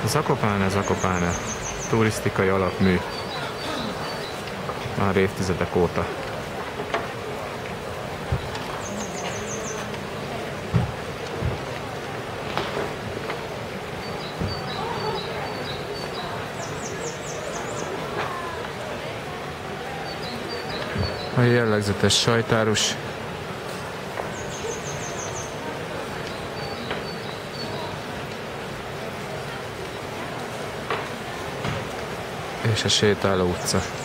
Zakopane. Turisztikai alapmű. Már évtizedek óta. A jellegzetes sajtárus. És a sétáló utca.